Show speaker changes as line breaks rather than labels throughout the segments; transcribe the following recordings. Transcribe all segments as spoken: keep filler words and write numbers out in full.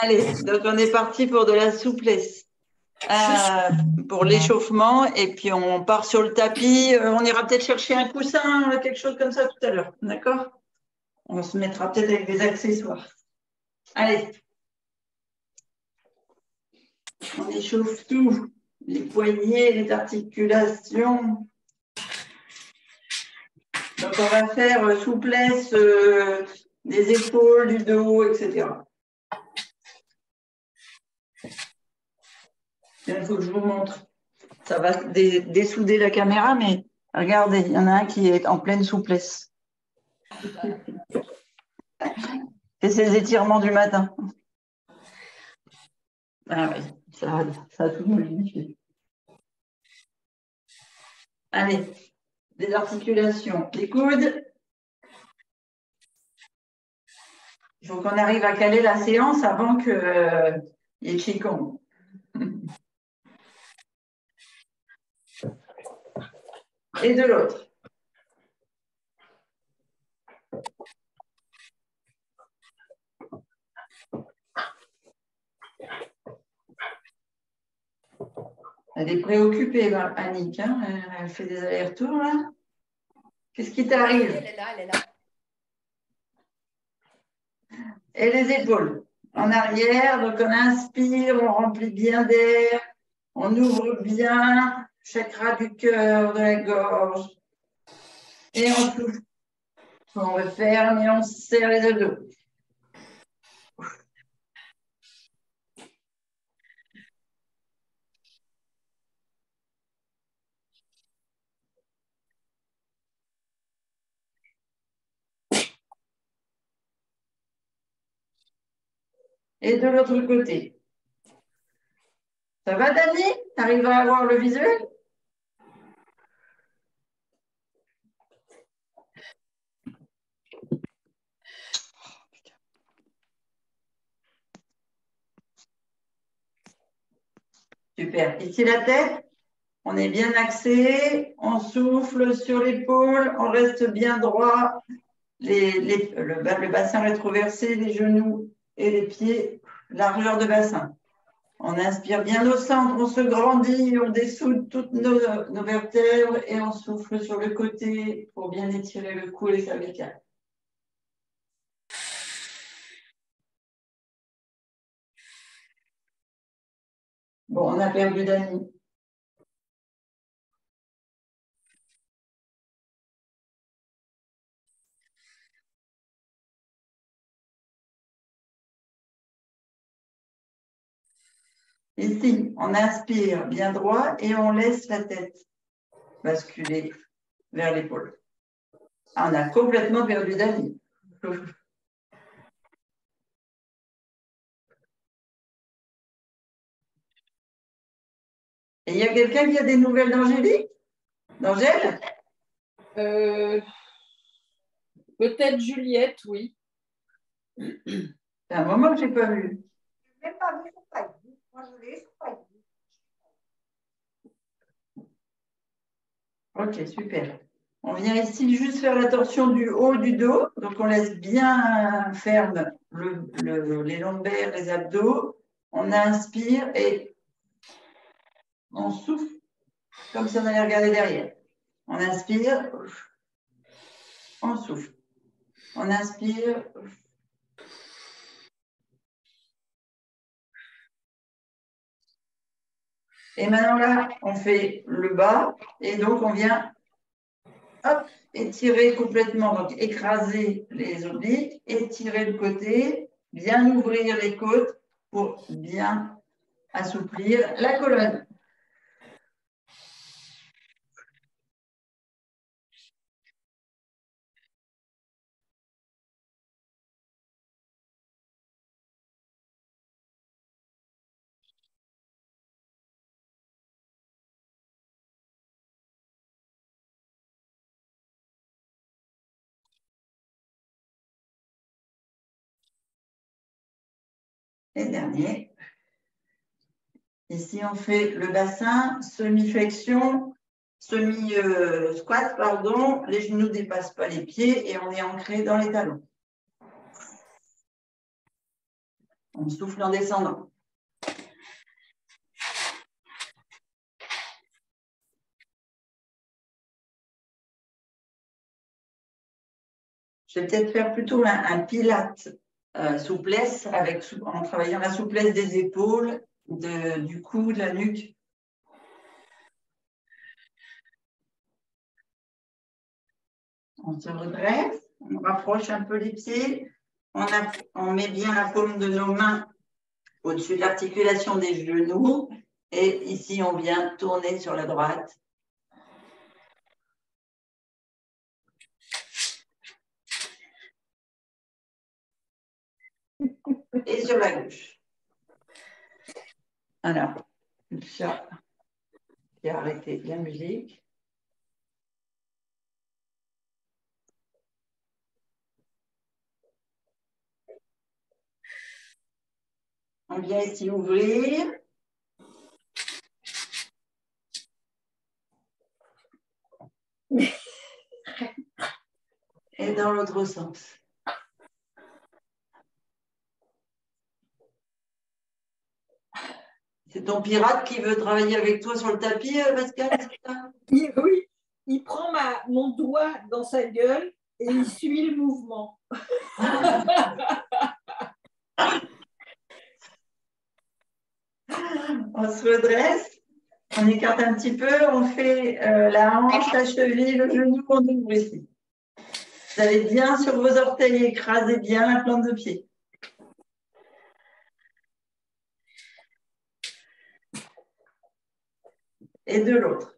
Allez, donc on est parti pour de la souplesse, euh, pour l'échauffement, et puis on part sur le tapis. Euh, on ira peut-être chercher un coussin, quelque chose comme ça tout à l'heure, d'accord? On se mettra peut-être avec des accessoires. Allez, on échauffe tout, les poignets, les articulations. Donc on va faire euh, souplesse euh, des épaules, du dos, et cetera. Il faut que je vous montre. Ça va dé dessouder la caméra, mais regardez, il y en a un qui est en pleine souplesse. C'est ses étirements du matin. Ah oui, ça, ça a tout modifié. Allez, des articulations, les coudes. Il faut qu'on arrive à caler la séance avant qu'il euh, y ait Qigong. Et de l'autre. Elle est préoccupée, Annick. Hein, elle fait des allers-retours, là. Qu'est-ce qui t'arrive?
Elle est là, elle est là.
Et les épaules. En arrière, donc on inspire, on remplit bien d'air, on ouvre bien chakra du cœur, de la gorge. Et on souffle. On referme et on serre les abdos. Et de l'autre côté. Ça va, Dani? Tu arrives à avoir le visuel? Super. Ici, la tête, on est bien axé, on souffle sur l'épaule, on reste bien droit, les, les, le, le bassin rétroversé, les genoux et les pieds, largeur de bassin. On inspire bien au centre, on se grandit, on dessoude toutes nos, nos vertèbres et on souffle sur le côté pour bien étirer le cou et les cervicales. Bon, on a perdu Dani. Ici, on inspire bien droit et on laisse la tête basculer vers l'épaule. Ah, on a complètement perdu Dani. Et il y a quelqu'un qui a des nouvelles d'Angélique? D'Angèle?
euh, Peut-être Juliette, oui.
C'est un moment que je n'ai pas vu.
Je n'ai pas vu sur Facebook. Moi, je l'ai sur Facebook.
Ok, super. On vient ici juste faire la torsion du haut du dos. Donc, on laisse bien ferme le, le, les lombaires, les abdos. On inspire et on souffle comme si on allait regarder derrière. On inspire, on souffle. On inspire. Et maintenant, là, on fait le bas. Et donc, on vient hop, étirer complètement. Donc, écraser les obliques, étirer le côté, bien ouvrir les côtes pour bien assouplir la colonne. Et dernier. Ici, on fait le bassin, semi-flexion, semi-squat, pardon. Les genoux ne dépassent pas les pieds et on est ancré dans les talons. On souffle en descendant. Je vais peut-être faire plutôt un, un pilate euh, souplesse avec, en travaillant la souplesse des épaules, de, du cou, de la nuque. On se redresse, on rapproche un peu les pieds, on, a, on met bien la paume de nos mains au-dessus de l'articulation des genoux et ici on vient tourner sur la droite. Et sur la gauche. Alors, le chat qui a arrêté la musique. On vient ici ouvrir. Et dans l'autre sens. C'est ton pirate qui veut travailler avec toi sur le tapis, Pascal, c'est ça?
Oui, il prend ma, mon doigt dans sa gueule et il suit le mouvement.
On se redresse, on écarte un petit peu, on fait euh, la hanche, la cheville, le genou, on ouvre ici. Vous allez bien sur vos orteils, écrasez bien la plante de pied. Et de l'autre.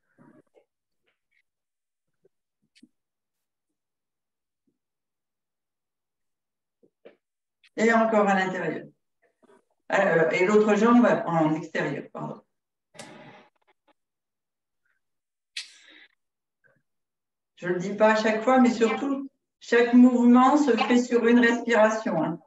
Et encore à l'intérieur. Euh, et l'autre jambe en extérieur, pardon. Je ne le dis pas à chaque fois, mais surtout, chaque mouvement se fait sur une respiration. Hein.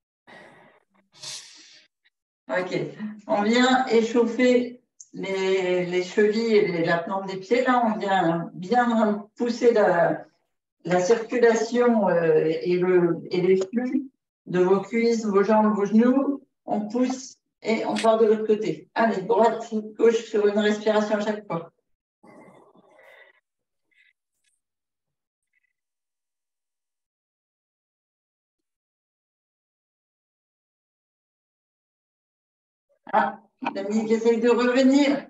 Ok. On vient échauffer les, les chevilles et la plante des pieds. Là, on vient bien pousser la, la circulation euh, et, le, et les flux de vos cuisses, vos jambes, vos genoux. On pousse et on part de l'autre côté. Allez, droite, gauche sur une respiration à chaque fois. Ah, l'ami qui essaye de revenir.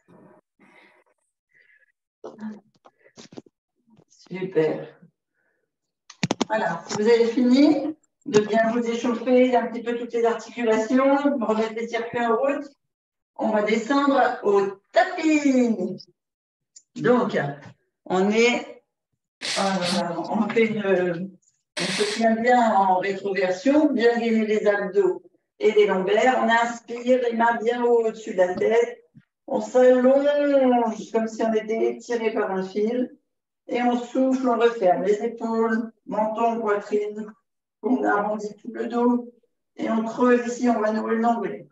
Super. Voilà, vous avez fini de bien vous échauffer un petit peu toutes les articulations, remettre les circuits en route. On va descendre au tapis. Donc, on est, euh, on fait une, on se tient bien en rétroversion, bien gainer les abdos et les lombaires. On inspire, les mains bien haut au-dessus de la tête. On s'allonge comme si on était étiré par un fil. Et on souffle, on referme les épaules, menton, poitrine. On arrondit tout le dos. Et on creuse ici, on va nouer le nombril.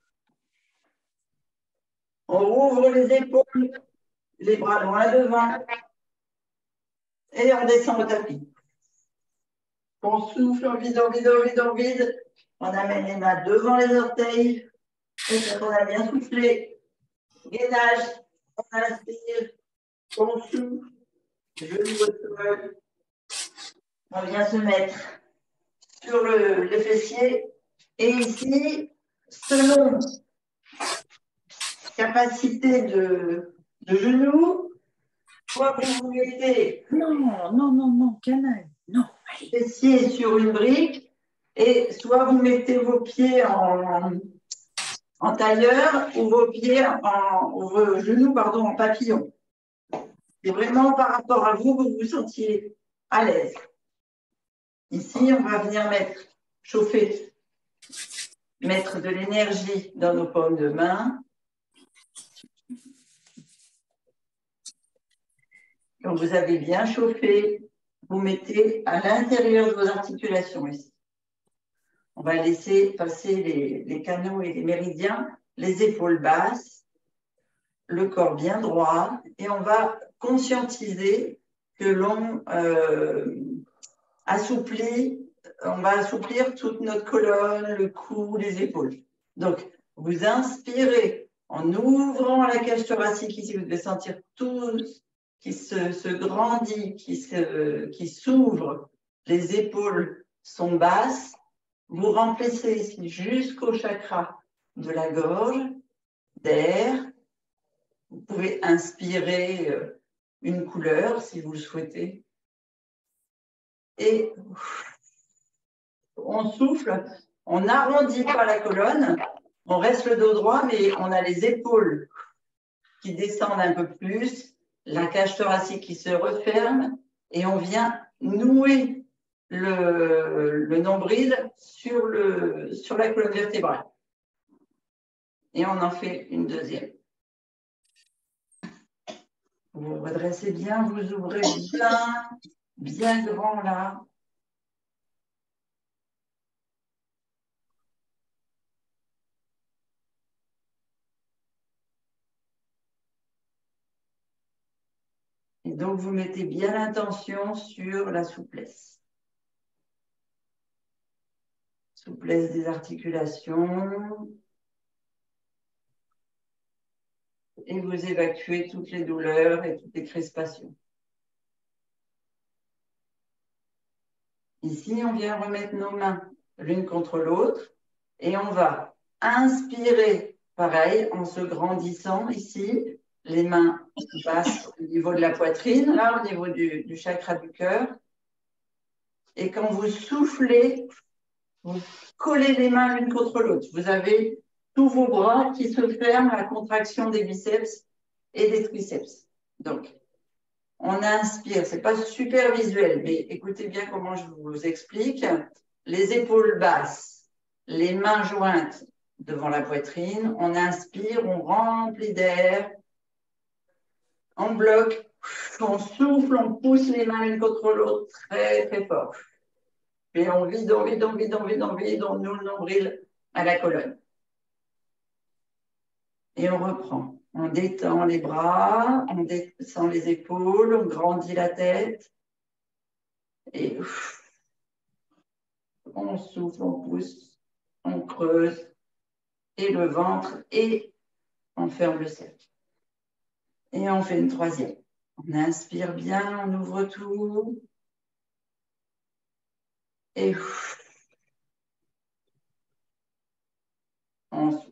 On ouvre les épaules, les bras loin devant. Et on descend au tapis. On souffle, on vide, on vide, on vide, on vide. On amène les mains devant les orteils. Et quand on a bien soufflé, gainage, on inspire, on souffle, genou au sol. On vient se mettre sur le, le fessier. Et ici, selon capacité de, de genou, soit vous vous mettez
Non, non, non, non, canaille, non.
le fessier sur une brique, et soit vous mettez vos pieds en, en tailleur ou vos pieds en, ou vos genoux pardon, en papillon. C'est vraiment par rapport à vous que vous vous sentiez à l'aise. Ici, on va venir mettre, chauffer, mettre de l'énergie dans nos paumes de main. Quand vous avez bien chauffé, vous mettez à l'intérieur de vos articulations ici. On va laisser passer les, les canaux et les méridiens, les épaules basses, le corps bien droit, et on va conscientiser que l'on euh, assouplit on va assouplir toute notre colonne, le cou, les épaules. Donc, vous inspirez en ouvrant la cage thoracique ici, vous devez sentir tout qui se, se grandit, qui se, qui s'ouvre. Les épaules sont basses. Vous remplissez ici jusqu'au chakra de la gorge d'air. Vous pouvez inspirer une couleur si vous le souhaitez. Et on souffle, on n'arrondit pas la colonne, on reste le dos droit, mais on a les épaules qui descendent un peu plus, la cage thoracique qui se referme et on vient nouer le, le nombril sur, le, sur la colonne vertébrale. Et on en fait une deuxième. Vous redressez bien, vous ouvrez bien, bien grand là. Et donc, vous mettez bien l'intention sur la souplesse. Souplesse des articulations. Et vous évacuez toutes les douleurs et toutes les crispations. Ici, on vient remettre nos mains l'une contre l'autre et on va inspirer, pareil, en se grandissant ici. Les mains passent au niveau de la poitrine, là, au niveau du, du chakra du cœur. Et quand vous soufflez, vous collez les mains l'une contre l'autre. Vous avez tous vos bras qui se ferment à la contraction des biceps et des triceps. Donc, on inspire. Ce n'est pas super visuel, mais écoutez bien comment je vous explique. Les épaules basses, les mains jointes devant la poitrine. On inspire, on remplit d'air. On bloque, on souffle, on pousse les mains l'une contre l'autre très, très fort. Et on vide, on vide, on vide, on vide, on vide, on noue le nombril à la colonne. Et on reprend. On détend les bras, on descend les épaules, on grandit la tête. Et on souffle, on pousse, on creuse. Et le ventre, et on ferme le cercle. Et on fait une troisième. On inspire bien, on ouvre tout. Et on souffle.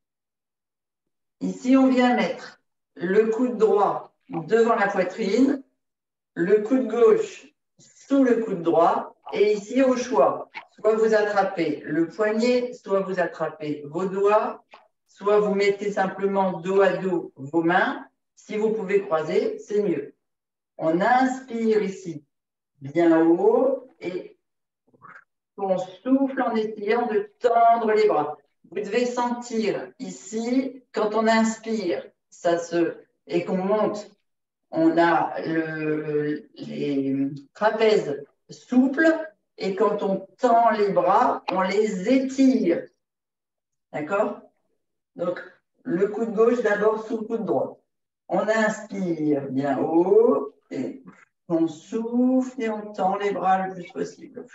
Ici, on vient mettre le coude droit devant la poitrine, le coude gauche sous le coude droit, et ici, au choix, soit vous attrapez le poignet, soit vous attrapez vos doigts, soit vous mettez simplement dos à dos vos mains. Si vous pouvez croiser, c'est mieux. On inspire ici, bien haut, et on souffle en essayant de tendre les bras. Vous devez sentir ici, quand on inspire, ça se, et qu'on monte, on a le, les trapèzes souples, et quand on tend les bras, on les étire. D'accord? Donc, le coude gauche d'abord sous le coude droit. On inspire bien haut, et on souffle et on tend les bras le plus possible.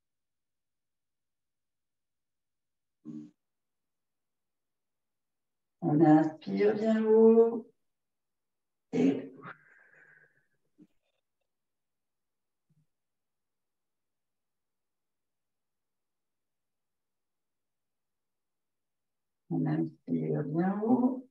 On inspire bien haut et on inspire bien haut.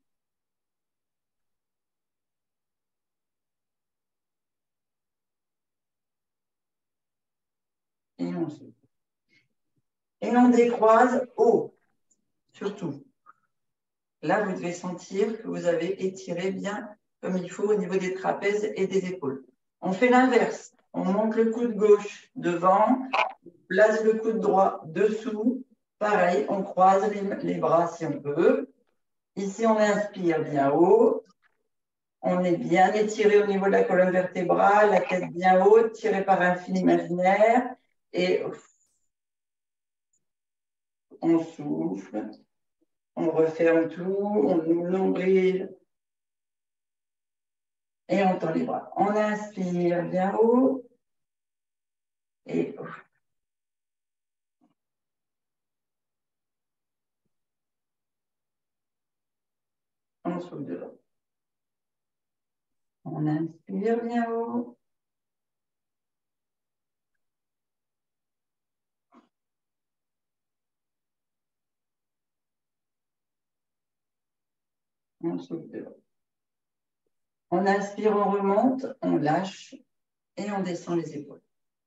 Et on souffle. Et on décroise haut, surtout. Là, vous devez sentir que vous avez étiré bien comme il faut au niveau des trapèzes et des épaules. On fait l'inverse. On monte le coude gauche devant, on place le coude droit dessous. Pareil, on croise les, les bras si on peut. Ici, on inspire bien haut. On est bien étiré au niveau de la colonne vertébrale, la tête bien haute, tirée par un fil imaginaire. Et on souffle. On referme tout, on ouvre le nombril et on tend les bras. On inspire bien haut et on souffle devant. On inspire bien haut. On souffle devant. On inspire, on remonte, on lâche et on descend les épaules.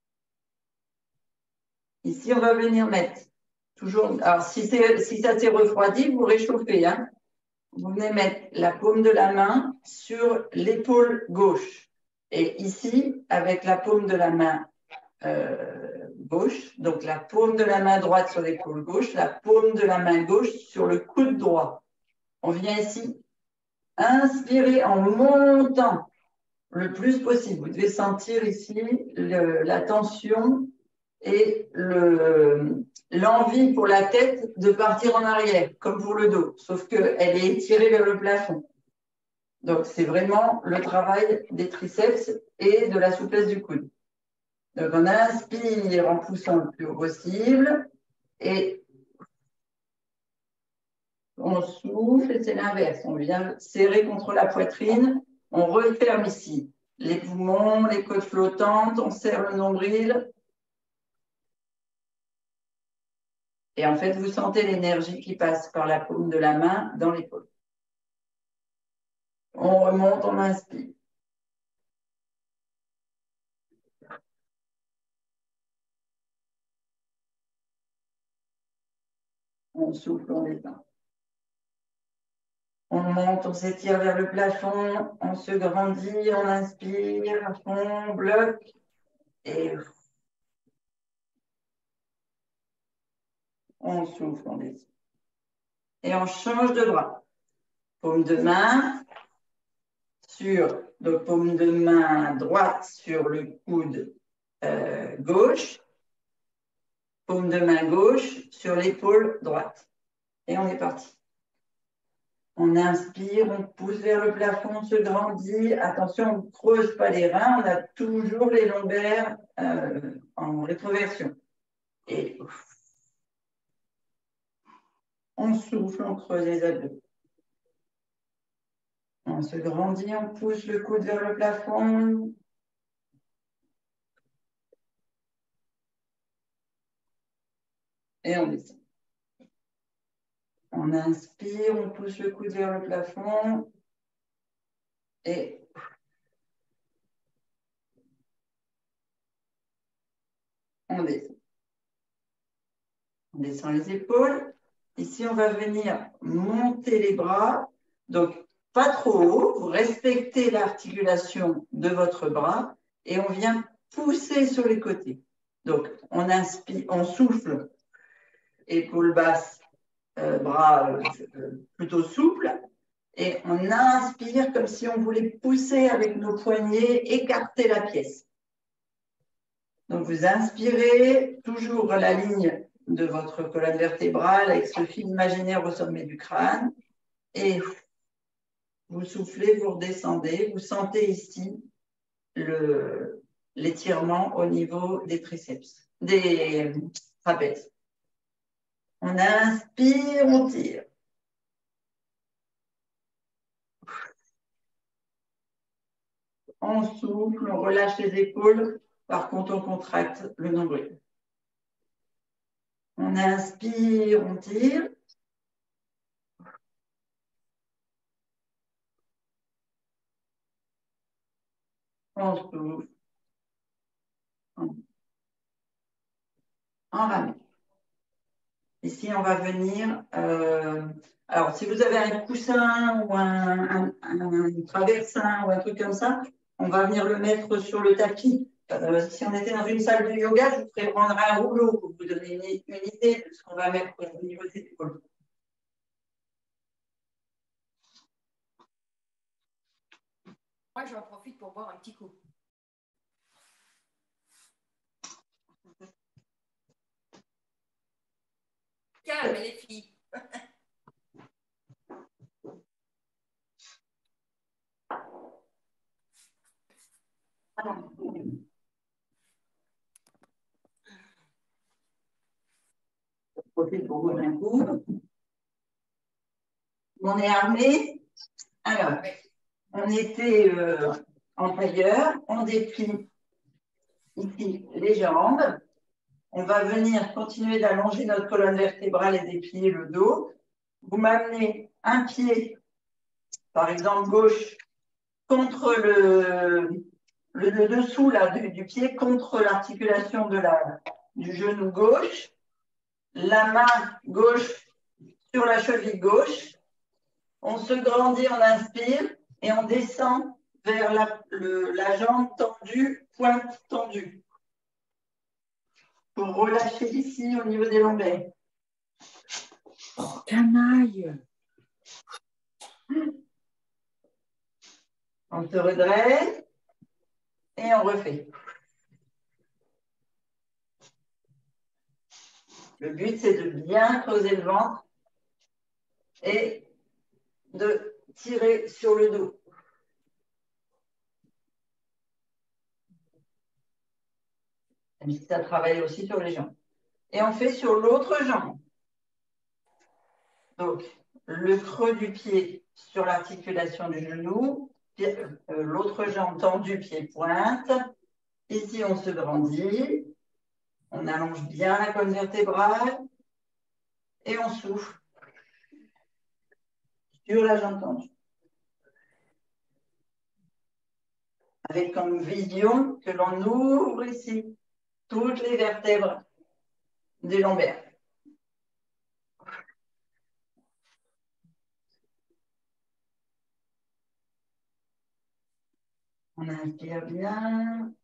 Ici, on va venir mettre toujours. Alors, si, si ça s'est refroidi, vous réchauffez. Hein. Vous venez mettre la paume de la main sur l'épaule gauche. Et ici, avec la paume de la main euh, gauche, donc la paume de la main droite sur l'épaule gauche, la paume de la main gauche sur le coude droit. On vient ici, inspirer en montant le plus possible. Vous devez sentir ici le, la tension et l'envie pour la tête de partir en arrière, comme pour le dos, sauf qu'elle est étirée vers le plafond. Donc, c'est vraiment le travail des triceps et de la souplesse du coude. Donc, on inspire en poussant le plus haut possible et on souffle et c'est l'inverse. On vient serrer contre la poitrine, on referme ici les poumons, les côtes flottantes, on serre le nombril. Et en fait, vous sentez l'énergie qui passe par la paume de la main dans l'épaule. On remonte, on inspire. On souffle, on détend. On monte, on s'étire vers le plafond, on se grandit, on inspire, on bloque et on souffle, on descend. Et on change de bras. Paume de main sur, donc paume de main droite sur le coude euh, gauche, paume de main gauche sur l'épaule droite. Et on est parti. On inspire, on pousse vers le plafond, on se grandit. Attention, on ne creuse pas les reins, on a toujours les lombaires euh, en rétroversion. Et on souffle, on creuse les abdos. On se grandit, on pousse le coude vers le plafond. Et on descend. On inspire, on pousse le coude vers le plafond. Et on descend. On descend les épaules. Ici, on va venir monter les bras. Donc, pas trop haut. Vous respectez l'articulation de votre bras. Et on vient pousser sur les côtés. Donc, on inspire, on souffle. Épaules basses, euh, bras euh, plutôt souples. Et on inspire comme si on voulait pousser avec nos poignets, écarter la pièce. Donc, vous inspirez toujours la ligne de votre colonne vertébrale avec ce fil imaginaire au sommet du crâne. Et vous soufflez, vous redescendez. Vous sentez ici l'étirement au niveau des triceps, des trapèzes. On inspire, on tire. On souffle, on relâche les épaules. Par contre, on contracte le nombril. On inspire, on tire. On souffle. On, on ramène. Ici, on va venir. Euh, alors, si vous avez un coussin ou un, un, un traversin ou un truc comme ça, on va venir le mettre sur le tapis. Euh, si on était dans une salle de yoga, je vous ferais prendre un rouleau pour vous donner une, une idée de ce qu'on va mettre au niveau des épaules.
Moi, j'en profite pour boire un petit coup. Calme, les filles.
Je profite pour boire un coup. On est armé. Alors, on était euh, en tailleur, on déplie ici les jambes. On va venir continuer d'allonger notre colonne vertébrale et déplier le dos. Vous m'amenez un pied, par exemple gauche, contre le, le, le dessous là, du, du pied, contre l'articulation de la, du genou gauche. La main gauche sur la cheville gauche. On se grandit, on inspire et on descend vers la, le, la jambe tendue, pointe tendue. Pour relâcher ici au niveau des lombaires.
Oh, canaille!
On se redresse et on refait. Le but, c'est de bien creuser le ventre et de tirer sur le dos. Même si ça travaille aussi sur les jambes. Et on fait sur l'autre jambe. Donc, le creux du pied sur l'articulation du genou, l'autre jambe tendue, pied pointe. Ici, on se grandit. On allonge bien la colonne vertébrale et on souffle sur la jambe tendue. Avec comme vision que l'on ouvre ici toutes les vertèbres des lombaires. On inspire bien.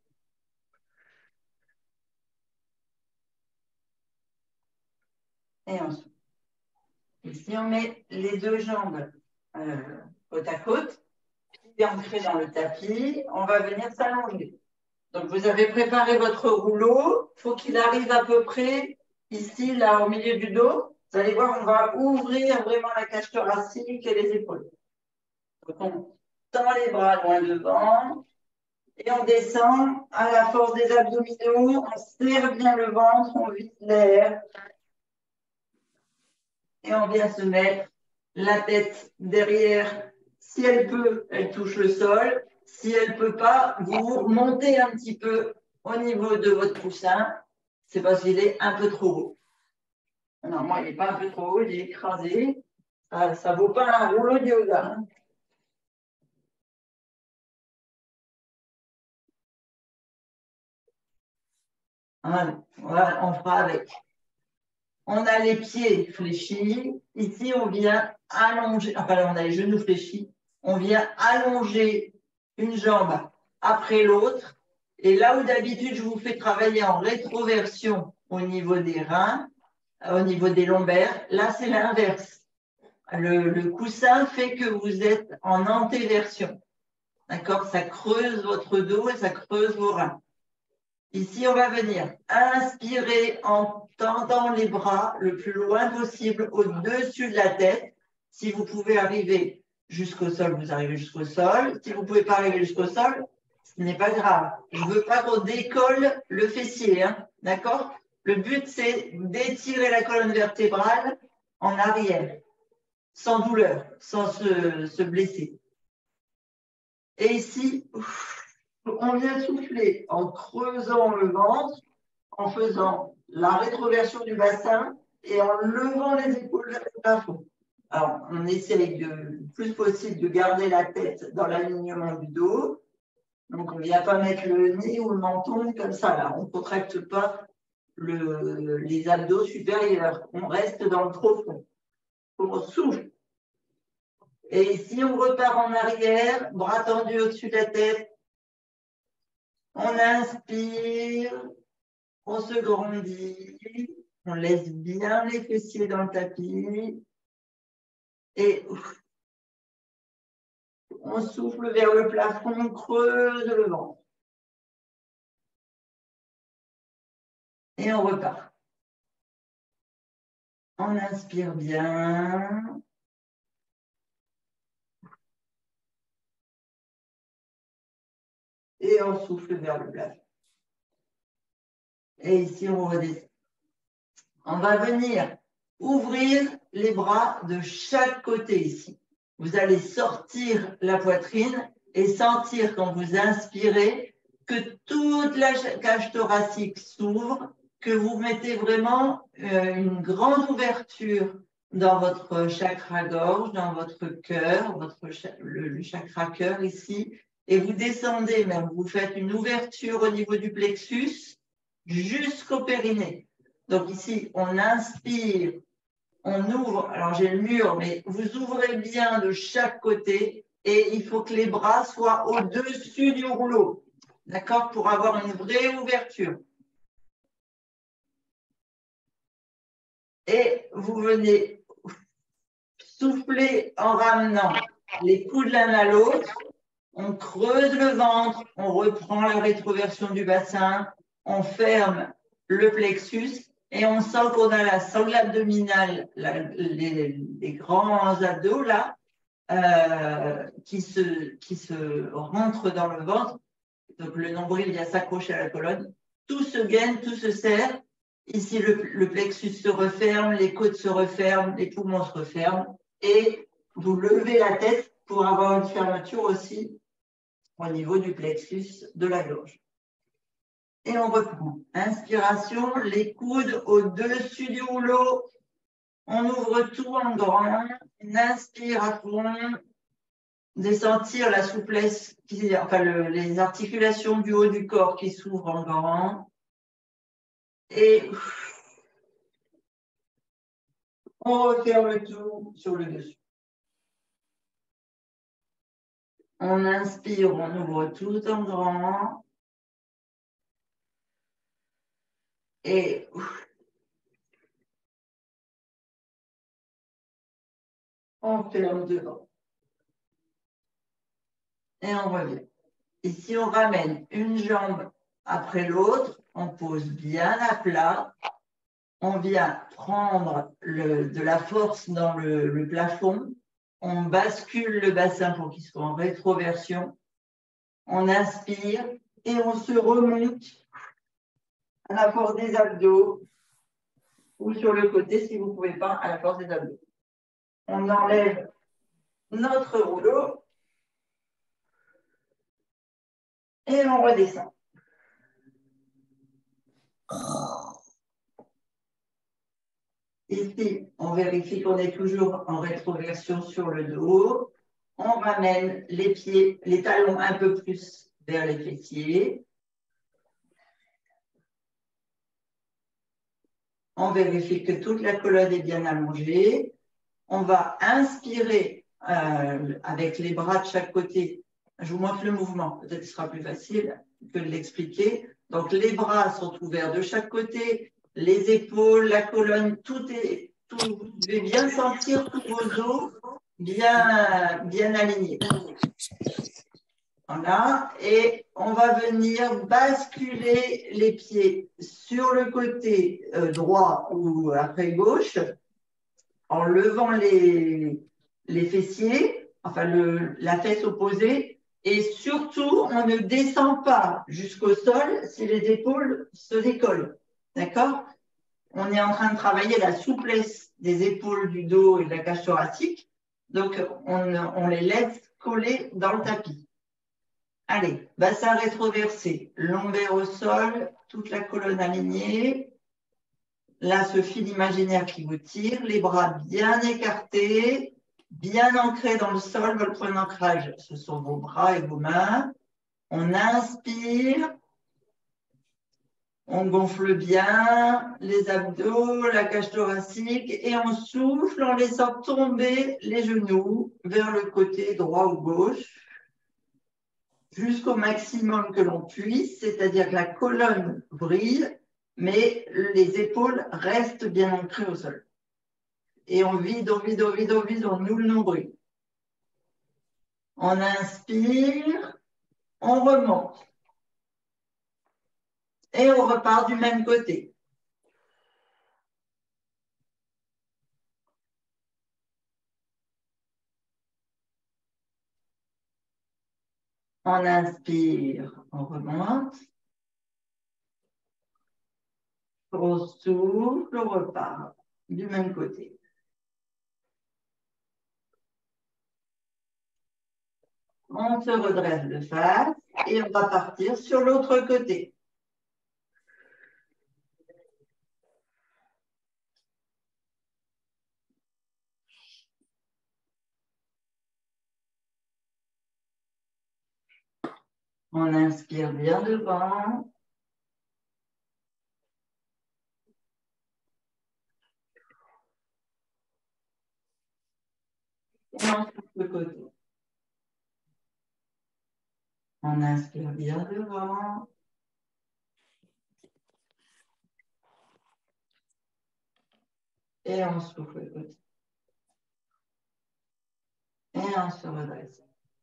Et on souffle. Ici, on met les deux jambes euh, côte à côte, pieds ancrés dans le tapis. On va venir s'allonger. Donc, vous avez préparé votre rouleau. Il faut qu'il arrive à peu près ici, là, au milieu du dos. Vous allez voir, on va ouvrir vraiment la cage thoracique et les épaules. Donc, on tend les bras loin devant et on descend à la force des abdominaux. On serre bien le ventre, on vide l'air. Et on vient se mettre la tête derrière. Si elle peut, elle touche le sol. Si elle ne peut pas, vous montez un petit peu au niveau de votre coussin. C'est parce qu'il est un peu trop haut. Non, moi, il n'est pas un peu trop haut, il est écrasé. Ça ne vaut pas un rouleau de yoga. Hein. Voilà, voilà, on fera avec. On a les pieds fléchis. Ici, on vient allonger, enfin là, on a les genoux fléchis. On vient allonger une jambe après l'autre. Et là où d'habitude, je vous fais travailler en rétroversion au niveau des reins, au niveau des lombaires, là, c'est l'inverse. Le, le coussin fait que vous êtes en antéversion. D'accord? Ça creuse votre dos et ça creuse vos reins. Ici, on va venir inspirer en tendant les bras le plus loin possible au-dessus de la tête. Si vous pouvez arriver jusqu'au sol, vous arrivez jusqu'au sol. Si vous ne pouvez pas arriver jusqu'au sol, ce n'est pas grave. Je ne veux pas qu'on décolle le fessier. Hein, d'accord? Le but, c'est d'étirer la colonne vertébrale en arrière, sans douleur, sans se, se blesser. Et ici, ouf, on vient souffler en creusant le ventre, en faisant la rétroversion du bassin et en levant les épaules vers le plafond. Alors, on essaye de, le plus possible de garder la tête dans l'alignement du dos. Donc, on ne vient pas mettre le nez ou le menton comme ça. Là. On ne contracte pas le, les abdos supérieurs. On reste dans le profond. On souffle. Et ici, on repart en arrière, bras tendus au-dessus de la tête. On inspire, on se grandit, on laisse bien les fessiers dans le tapis et ouf, on souffle vers le plafond, on creuse le ventre. Et on repart. On inspire bien. Et on souffle vers le plafond. Et ici, on redescend. On va venir ouvrir les bras de chaque côté ici. Vous allez sortir la poitrine et sentir quand vous inspirez que toute la cage thoracique s'ouvre, que vous mettez vraiment euh, une grande ouverture dans votre chakra gorge, dans votre cœur, votre le, le chakra cœur ici, et vous descendez même, vous faites une ouverture au niveau du plexus jusqu'au périnée. Donc ici, on inspire, on ouvre, alors j'ai le mur, mais vous ouvrez bien de chaque côté et il faut que les bras soient au-dessus du rouleau, d'accord, pour avoir une vraie ouverture. Et vous venez souffler en ramenant les coudes l'un à l'autre. On creuse le ventre, on reprend la rétroversion du bassin, on ferme le plexus et on sent qu'on a la sangle abdominale, la, les, les grands abdos là, euh, qui, se, qui se rentrent dans le ventre. Donc le nombril vient s'accrocher à la colonne. Tout se gaine, tout se serre. Ici, le, le plexus se referme, les côtes se referment, les poumons se referment. Et vous levez la tête pour avoir une fermeture aussi au niveau du plexus de la gorge. Et on reprend. Inspiration, les coudes au-dessus du rouleau. On ouvre tout en grand. On inspire à fond. De sentir la souplesse, qui, enfin le, les articulations du haut du corps qui s'ouvrent en grand. Et on referme tout sur le dessus. On inspire, on ouvre tout en grand. Et on ferme devant. Et on revient. Ici, on ramène une jambe après l'autre. On pose bien à plat. On vient prendre le, de la force dans le, le plafond. On bascule le bassin pour qu'il soit en rétroversion. On inspire et on se remonte à la force des abdos ou sur le côté si vous ne pouvez pas à la force des abdos. On enlève notre rouleau et on redescend. Ici, on vérifie qu'on est toujours en rétroversion sur le dos. On ramène les pieds, les talons un peu plus vers les fessiers. On vérifie que toute la colonne est bien allongée. On va inspirer euh, avec les bras de chaque côté. Je vous montre le mouvement, peut-être que ce sera plus facile que de l'expliquer. Donc, les bras sont ouverts de chaque côté, les épaules, la colonne, tout est, tout, vous devez bien sentir tous vos os bien, bien alignés. Voilà, et on va venir basculer les pieds sur le côté euh, droit ou après gauche, en levant les, les fessiers, enfin le, la fesse opposée, et surtout, on ne descend pas jusqu'au sol si les épaules se décollent. D'accord? On est en train de travailler la souplesse des épaules, du dos et de la cage thoracique, donc on, on les laisse coller dans le tapis. Allez, bassin rétroversé, lombaire au sol, toute la colonne alignée. Là, ce fil imaginaire qui vous tire, les bras bien écartés, bien ancrés dans le sol. Votre point d'ancrage, ce sont vos bras et vos mains. On inspire. On gonfle bien les abdos, la cage thoracique et on souffle en laissant tomber les genoux vers le côté droit ou gauche jusqu'au maximum que l'on puisse, c'est-à-dire que la colonne brille, mais les épaules restent bien ancrées au sol. Et on vide, on vide, on vide, on vide, on ouvre le nombril. On inspire, on remonte. Et on repart du même côté. On inspire, on remonte. On souffle, on repart du même côté. On se redresse de face et on va partir sur l'autre côté. On inspire bien devant. Et on souffle le côté. On inspire bien devant. Et on souffle le côté. Et on se redresse.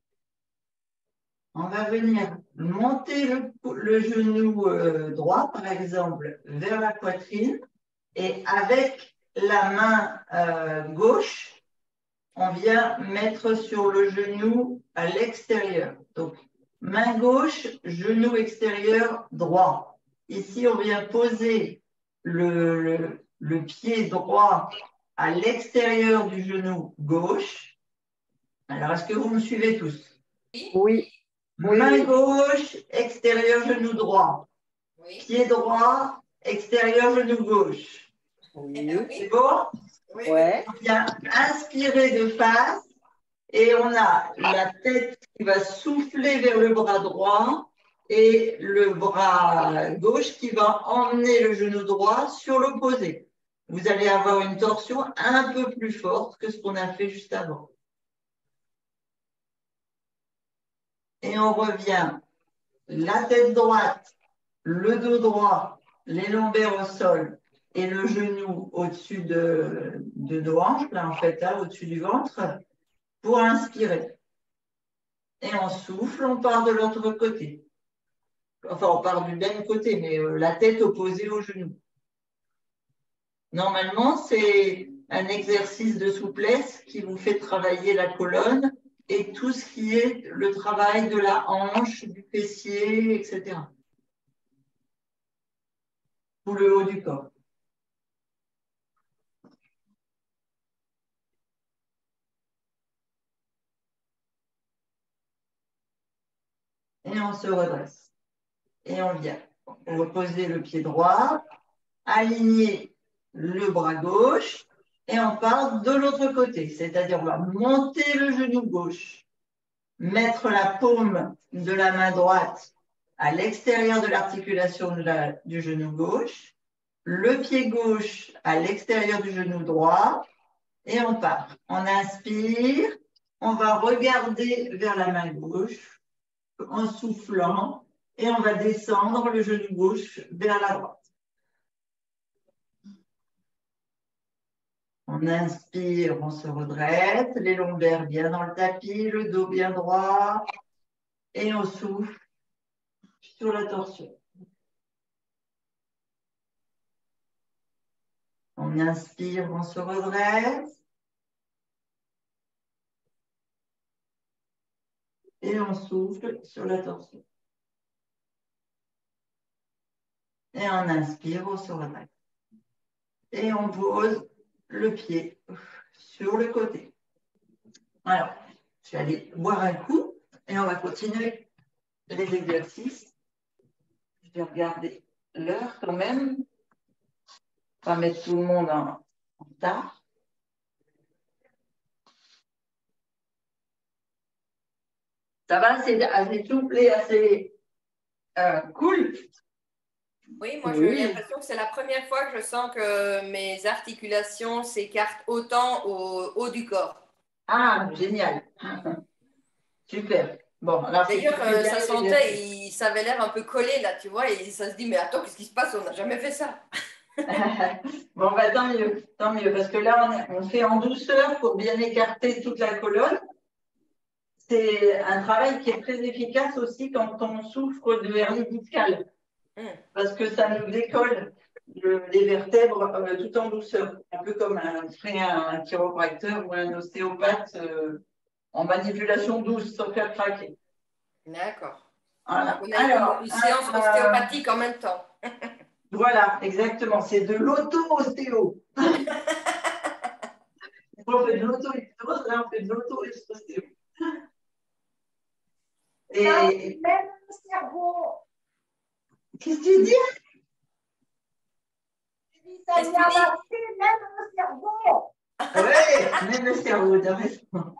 On va venir monter le, le genou euh, droit, par exemple, vers la poitrine. Et avec la main euh, gauche, on vient mettre sur le genou à l'extérieur. Donc, main gauche, genou extérieur droit. Ici, on vient poser le, le, le pied droit à l'extérieur du genou gauche. Alors, est-ce que vous me suivez tous?
Oui.
Main gauche, extérieur genou droit.
Oui.
Pied droit, extérieur genou gauche.
Oui.
C'est bon?
Oui.
Ouais.
On vient inspirer de face et on a la tête qui va souffler vers le bras droit et le bras gauche qui va emmener le genou droit sur l'opposé. Vous allez avoir une torsion un peu plus forte que ce qu'on a fait juste avant. Et on revient la tête droite, le dos droit, les lombaires au sol et le genou au-dessus de, de nos hanches, là en fait, là, au-dessus du ventre, pour inspirer. Et on souffle, on part de l'autre côté. Enfin, on part du même côté, mais euh, la tête opposée au genou. Normalement, c'est un exercice de souplesse qui vous fait travailler la colonne et tout ce qui est le travail de la hanche, du fessier, et cetera. Tout le haut du corps. Et on se redresse. Et on vient reposer le pied droit, aligner le bras gauche et on part de l'autre côté. C'est-à-dire on va monter le genou gauche, mettre la paume de la main droite à l'extérieur de l'articulation du genou gauche, le pied gauche à l'extérieur du genou droit et on part. On inspire, on va regarder vers la main gauche en soufflant et on va descendre le genou gauche vers la droite. On inspire, on se redresse, les lombaires bien dans le tapis, le dos bien droit et on souffle sur la torsion. On inspire, on se redresse et on souffle sur la torsion. Et on inspire, on se redresse. Et on pose le pied sur le côté. Alors, je vais aller boire un coup et on va continuer les exercices. Je vais regarder l'heure quand même. On va mettre tout le monde en, en retard. Ça va, c'est assez souple et assez euh, cool.
Oui, moi
Oui.
j'ai l'impression que c'est la première fois que je sens que mes articulations s'écartent autant au haut du corps.
Ah, génial. Super. Bon, alors c'est
D'ailleurs,
que tu fais
euh,
bien
ça
les
sentait,
exercices.
il, ça avait l'air un peu collé là, tu vois, et ça se dit, mais attends, qu'est-ce qui se passe? On n'a jamais fait ça.
Bon, bah, tant mieux, tant mieux, parce que là, on, est- on fait en douceur pour bien écarter toute la colonne. C'est un travail qui est très efficace aussi quand on souffre de hernie discale,
Hum.
parce que ça nous décolle le- les vertèbres euh, tout en douceur, un peu comme un, ferait un, un chiropracteur ou un ostéopathe euh, en manipulation douce, sans faire craquer.
D'accord.
Voilà.
On a
Alors,
une, une séance
euh,
ostéopathique en même temps.
voilà, exactement. C'est de l'auto-ostéo. On fait de l'auto-hypnose, là, on fait de l'auto-ostéo. Et
Même le cerveau.
qu'est-ce que tu dis?
Ça
Qu'est-ce que
vient
tu dis?
marcher, même le cerveau.
Oui, même le cerveau, t'as raison.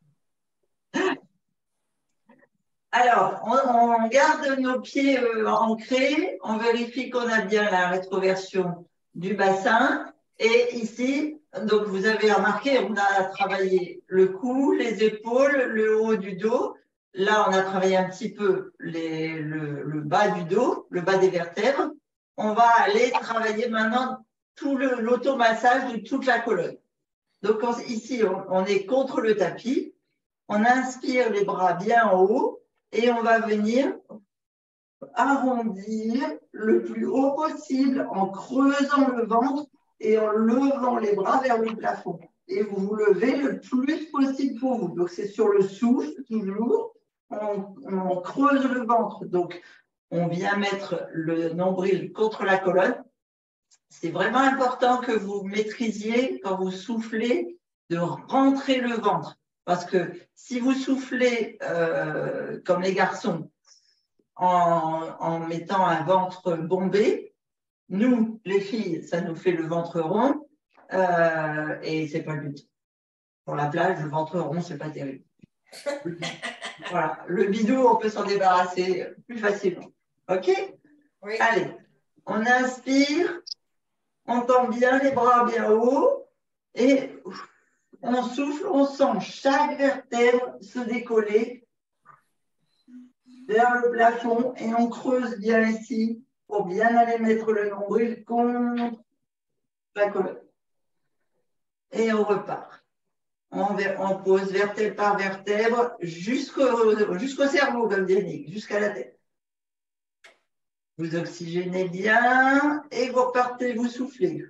Alors, on, on garde nos pieds euh, ancrés, on vérifie qu'on a bien la rétroversion du bassin. Et ici, donc vous avez remarqué, on a travaillé le cou, les épaules, le haut du dos. Là, on a travaillé un petit peu les, le, le bas du dos, le bas des vertèbres. On va aller travailler maintenant tout le- l'automassage de toute la colonne. Donc on- ici, on, on est contre le tapis. On inspire les bras bien en haut et on va venir arrondir le plus haut possible en creusant le ventre et en levant les bras vers le plafond. Et vous vous levez le plus possible pour vous. Donc c'est sur le souffle toujours. On, on creuse le ventre. Donc on vient mettre le nombril contre la colonne. C'est vraiment important que vous maîtrisiez quand vous soufflez de rentrer le ventre. Parce que si vous soufflez euh, comme les garçons en, en mettant un ventre bombé, nous, les filles, ça nous fait le ventre rond euh, et c'est pas le but. Pour la plage, le ventre rond, c'est pas terrible. Voilà, le bidou, on peut s'en débarrasser plus facilement. OK?
Oui.
Allez, on inspire, on tend bien les bras bien haut et on souffle, on sent chaque vertèbre se décoller vers le plafond et on creuse bien ici pour bien aller mettre le nombril contre la colonne. Et on repart. On, on pose vertèbre par vertèbre jusqu'au jusqu'au cerveau, comme dit Nick, jusqu'à la tête. Vous oxygénez bien et vous repartez, vous soufflez.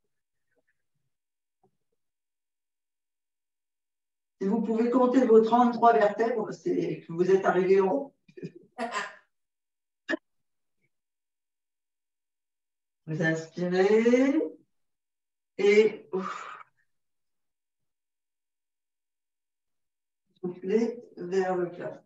Si vous pouvez compter vos trente-trois vertèbres, c'est que vous êtes arrivé en haut. Vous inspirez et ouf, soufflez vers le plafond.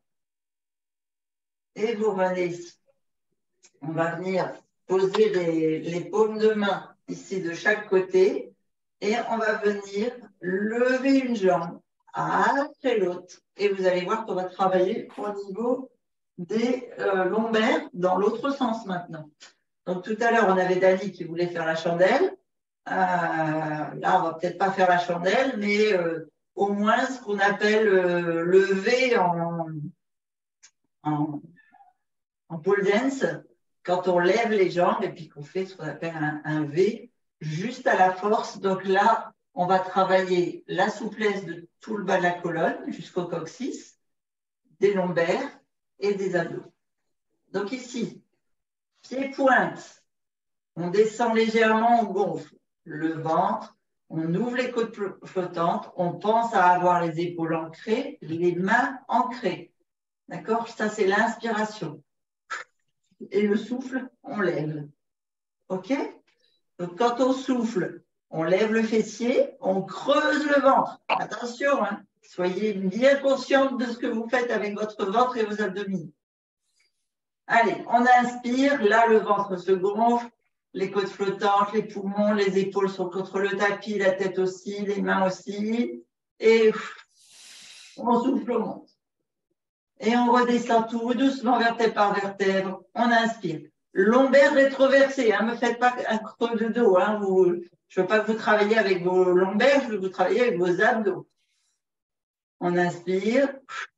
Et vous revenez ici. On va venir poser les, les paumes de main ici de chaque côté et on va venir lever une jambe après l'autre. Et vous allez voir qu'on va travailler au niveau des euh, lombaires dans l'autre sens maintenant. Donc tout à l'heure, on avait Dali qui voulait faire la chandelle. Euh, là, on va peut-être pas faire la chandelle, mais euh, au moins ce qu'on appelle euh, le V en, en, en pole dance, quand on lève les jambes et puis qu'on fait ce qu'on appelle un, un V juste à la force. Donc là, on va travailler la souplesse de tout le bas de la colonne jusqu'au coccyx, des lombaires et des abdos. Donc ici, pied pointe, on descend légèrement, on gonfle le ventre, on ouvre les côtes flottantes, on pense à avoir les épaules ancrées, les mains ancrées. D'accord? Ça, c'est l'inspiration. Et le souffle, on lève. OK? Donc, quand on souffle, on lève le fessier, on creuse le ventre. Attention, hein, soyez bien consciente de ce que vous faites avec votre ventre et vos abdominaux. Allez, on inspire, là, le ventre se gonfle, les côtes flottantes, les poumons, les épaules sont contre le tapis, la tête aussi, les mains aussi. Et on souffle, on monte. Et on redescend tout doucement, vertèbre par vertèbre. On inspire. Lombaire rétroversé, hein, ne me faites pas un creux de dos. Hein, vous, je ne veux pas que vous travailliez avec vos lombaires, je veux que vous travailliez avec vos abdos. On inspire.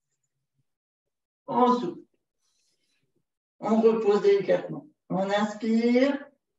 On souffle. On repose délicatement. On inspire.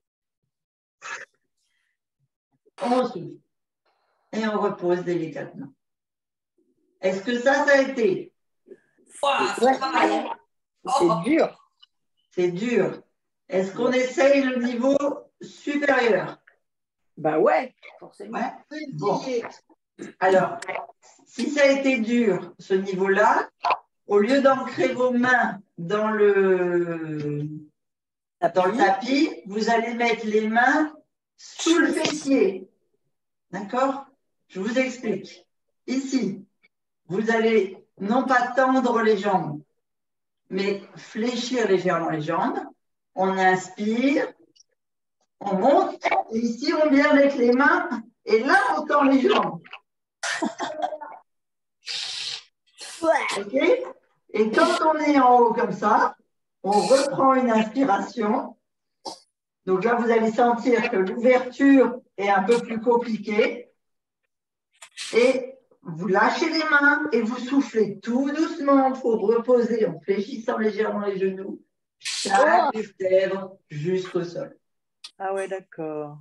On souffle. Et on repose délicatement. Est-ce que ça, ça a été?
Ouah, c'est pareil.
C'est
Oh.
dur.
C'est dur. Est-ce qu'on essaye le niveau supérieur?
Bah ouais, forcément.
Ouais. Bon. Alors, si ça a été dur, ce niveau-là, au lieu d'ancrer vos mains dans le, dans le tapis, vous allez mettre les mains sous le fessier. D'accord? Je vous explique. Ici, vous allez non pas tendre les jambes, mais fléchir légèrement les jambes. On inspire, on monte, et ici on vient avec les mains, et là on tend les jambes. Ok? Et quand on est en haut comme ça, on reprend une inspiration. Donc là, vous allez sentir que l'ouverture est un peu plus compliquée. Et vous lâchez les mains et vous soufflez tout doucement pour reposer en fléchissant légèrement les genoux, chaque vertèbre jusqu'au sol.
Ah ouais, d'accord.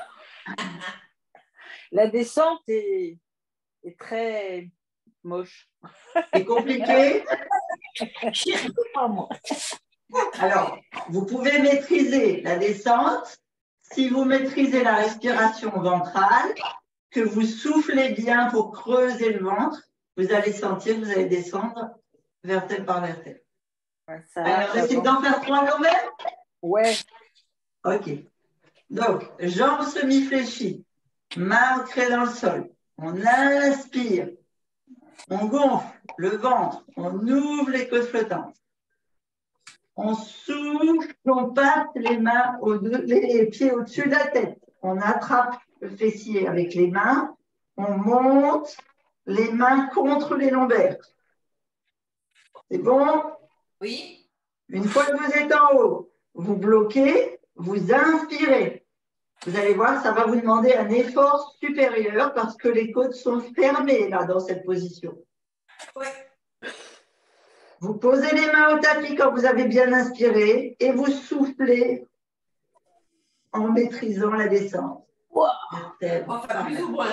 La descente est, est très moche.
C'est compliqué?
J'y arrive pas, moi.
Alors, vous pouvez maîtriser la descente si vous maîtrisez la respiration ventrale, que vous soufflez bien pour creuser le ventre, vous allez sentir que vous allez descendre vertèbre par vertèbre.
Ouais, ça
Alors,
marche,
j'essaie
bon.
d'en faire trois quand même?
Ouais.
Ok. Donc, jambes semi-fléchies, mains ancrées dans le sol. On inspire, on gonfle le ventre, on ouvre les côtes flottantes. On souffle, on passe les mains, au les pieds au-dessus de la tête. On attrape le fessier avec les mains. On monte les mains contre les lombaires. C'est bon?
Oui.
Une fois que vous êtes en haut, vous bloquez, vous inspirez. Vous allez voir, ça va vous demander un effort supérieur parce que les côtes sont fermées là dans cette position.
Oui.
Vous posez les mains au tapis quand vous avez bien inspiré et vous soufflez en maîtrisant la descente.
Wow.
Enfin, plus ou moins.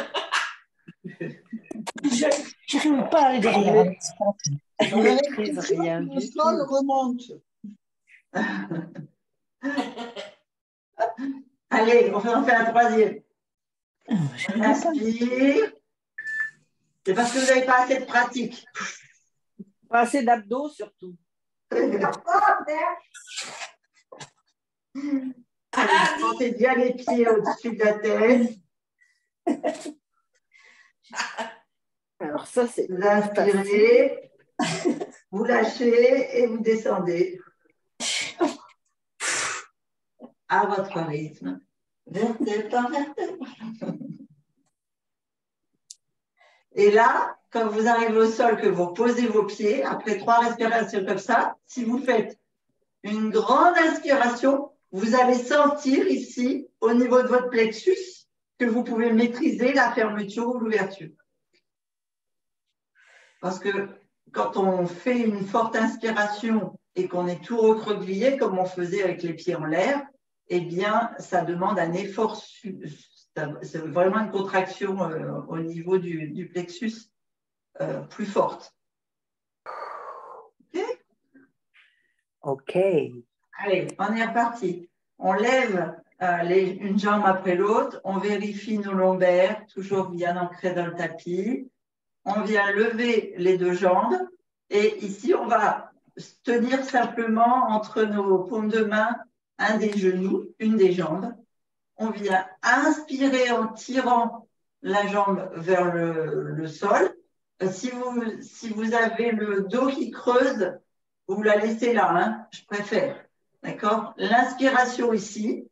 Je n'arrive pas à aller derrière.
Je ne maîtrise rien
Le
du
sol
tout.
remonte.
Allez, on fait, on fait un troisième. On inspire. C'est parce que vous n'avez pas assez de pratique.
Pas assez d'abdos surtout.
Allez, montez bien les pieds au-dessus de la tête.
Alors ça, c'est
Vous inspirez, vous lâchez et vous descendez à votre rythme. Vertèbre par vertèbre. Et là, quand vous arrivez au sol, que vous posez vos pieds, après trois respirations comme ça, si vous faites une grande inspiration, vous allez sentir ici, au niveau de votre plexus, que vous pouvez maîtriser la fermeture ou l'ouverture. Parce que quand on fait une forte inspiration et qu'on est tout recroquevillé, comme on faisait avec les pieds en l'air, eh bien, ça demande un effort, c'est vraiment une contraction euh, au niveau du, du plexus euh, plus forte. OK?
OK.
Allez, on est reparti. On lève euh, les, une jambe après l'autre, on vérifie nos lombaires, toujours bien ancrés dans le tapis. On vient lever les deux jambes et ici, on va se tenir simplement entre nos paumes de main, un des genoux, une des jambes. On vient inspirer en tirant la jambe vers le, le sol. Si vous, si vous avez le dos qui creuse, vous la laissez là, hein, je préfère. D'accord? L'inspiration ici.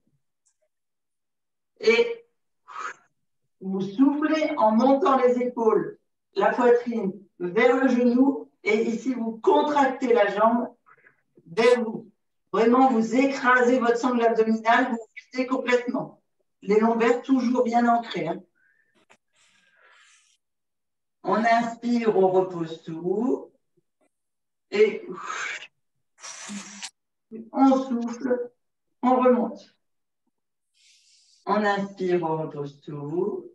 Et vous soufflez en montant les épaules, la poitrine vers le genou. Et ici, vous contractez la jambe vers vous. Vraiment, vous écrasez votre sangle abdominale, vous videz complètement. Les lombaires toujours bien ancrés. Hein. On inspire, on repose tout. Et on souffle, on remonte. On inspire, on repose tout.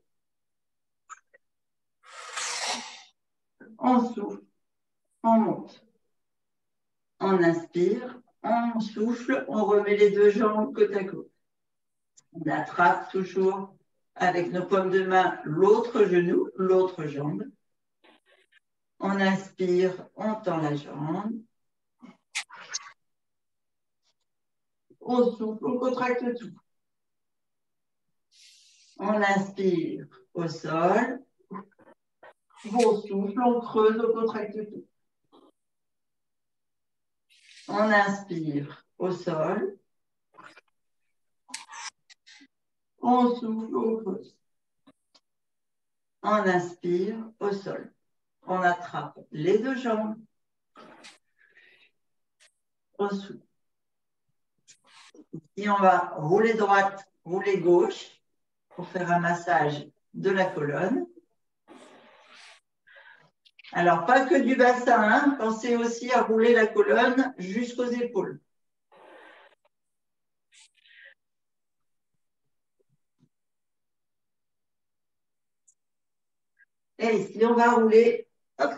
On souffle, on monte. On inspire, on souffle, on remet les deux jambes côte à côte. On attrape toujours avec nos paumes de main l'autre genou, l'autre jambe. On inspire, on tend la jambe. On souffle, on contracte tout. On inspire au sol. On souffle, on creuse, on contracte tout. On inspire au sol. On souffle au creuse. On inspire au sol. On attrape les deux jambes. On souffle. Et on va rouler droite, rouler gauche pour faire un massage de la colonne. Alors, pas que du bassin, hein. Pensez aussi à rouler la colonne jusqu'aux épaules. Et ici, on va rouler hop,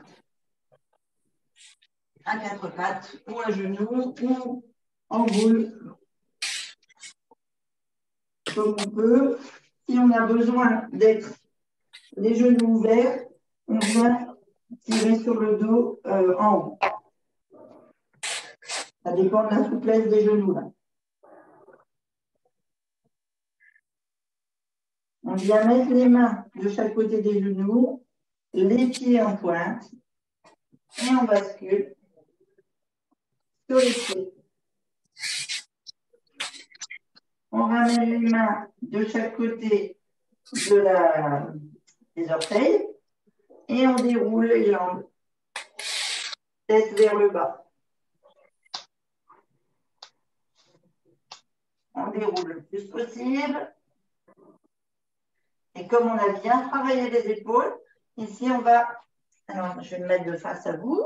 à quatre pattes ou à genoux ou en boule, comme on peut. Si on a besoin d'être les genoux ouverts, on vient tirer sur le dos euh, en haut. Ça dépend de la souplesse des genoux. Là. On vient mettre les mains de chaque côté des genoux, les pieds en pointe, et on bascule sur les pieds. On ramène les mains de chaque côté de la, des orteils et on déroule les jambes, tête vers le bas. On déroule le plus possible. Et comme on a bien travaillé les épaules, ici on va, alors je vais me mettre de face à vous.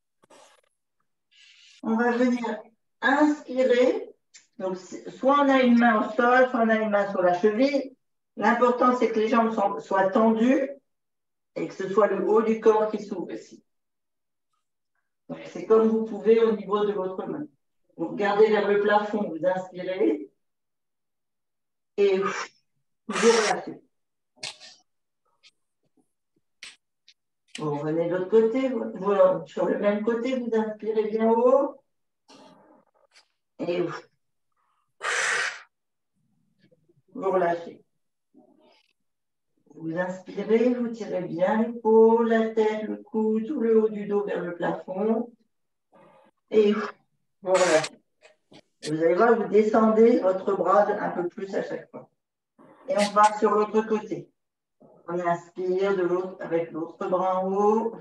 On va venir inspirer. Donc, soit on a une main au sol, soit on a une main sur la cheville. L'important, c'est que les jambes sont, soient tendues et que ce soit le haut du corps qui s'ouvre ici. C'est comme vous pouvez au niveau de votre main. Vous regardez vers le plafond, vous inspirez et vous relâchez. Vous revenez de l'autre côté, vous, vous, sur le même côté, vous inspirez bien haut et vous, vous relâchez. Vous inspirez, vous tirez bien l'épaule, la tête, le cou, tout le haut du dos vers le plafond. Et vous relâchez. Vous allez voir, vous descendez votre bras un peu plus à chaque fois. Et on part sur l'autre côté. On inspire de l'autre avec l'autre bras en haut.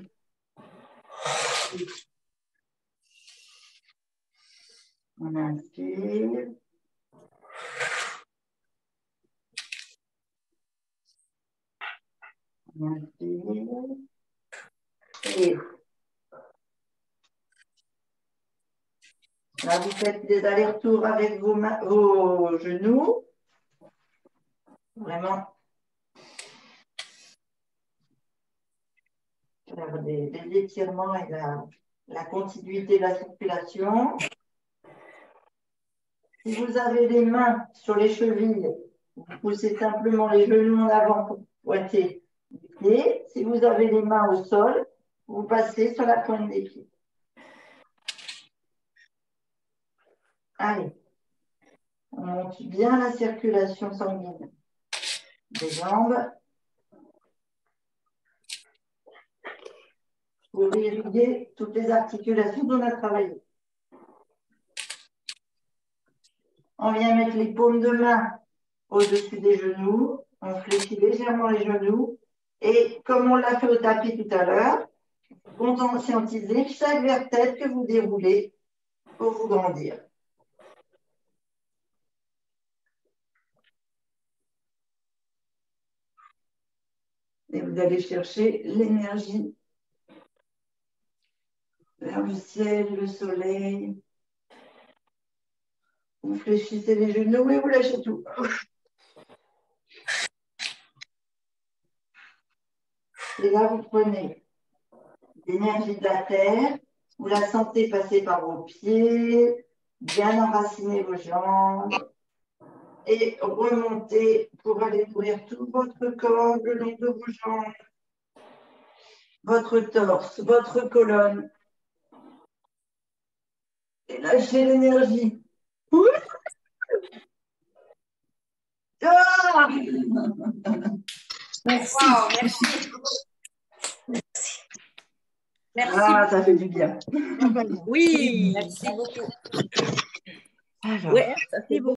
On inspire. On inspire. Et là, vous faites des allers-retours avec vos, mains, vos genoux. Vraiment. Faire des, des étirements et la, la continuité de la circulation. Si vous avez les mains sur les chevilles, vous poussez simplement les genoux en avant pour pointer les pieds. Si vous avez les mains au sol, vous passez sur la pointe des pieds. Allez, on monte bien la circulation sanguine des jambes pour irriguer toutes les articulations qu'on a travaillées. On vient mettre les paumes de main au-dessus des genoux. On fléchit légèrement les genoux. Et comme on l'a fait au tapis tout à l'heure, vous conscientisez chaque vertèbre que vous déroulez pour vous grandir. Et vous allez chercher l'énergie vers le ciel, le soleil. Vous fléchissez les genoux et vous lâchez tout. Et là, vous prenez l'énergie de la terre, vous la sentez passer par vos pieds, bien enraciner vos jambes et remonter pour aller nourrir tout votre corps le long de vos jambes, votre torse, votre colonne. Et lâchez l'énergie. Ah
Merci. Wow, merci. Merci.
Ah, ça fait du bien.
Oui.
Merci beaucoup.
Alors,
Ouais, ça fait beau.